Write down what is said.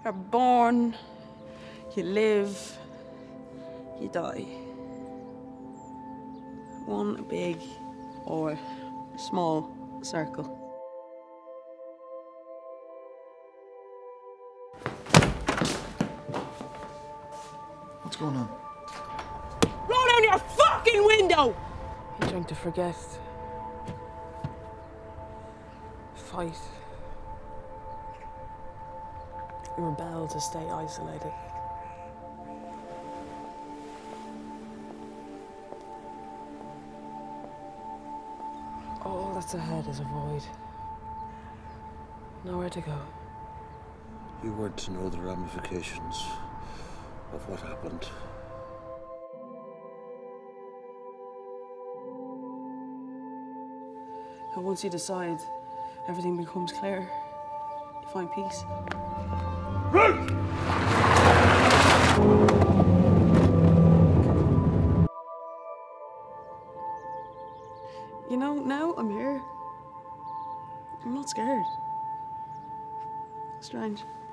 are born, you live, you die. One big or small circle. What's going on? Roll down your fucking window! You're trying to forget. Fight. Rebel to stay isolated. All that's ahead is a void. Nowhere to go. You weren't to know the ramifications of what happened. And once you decide, everything becomes clear. You find peace. You know, now I'm here. I'm not scared. Strange.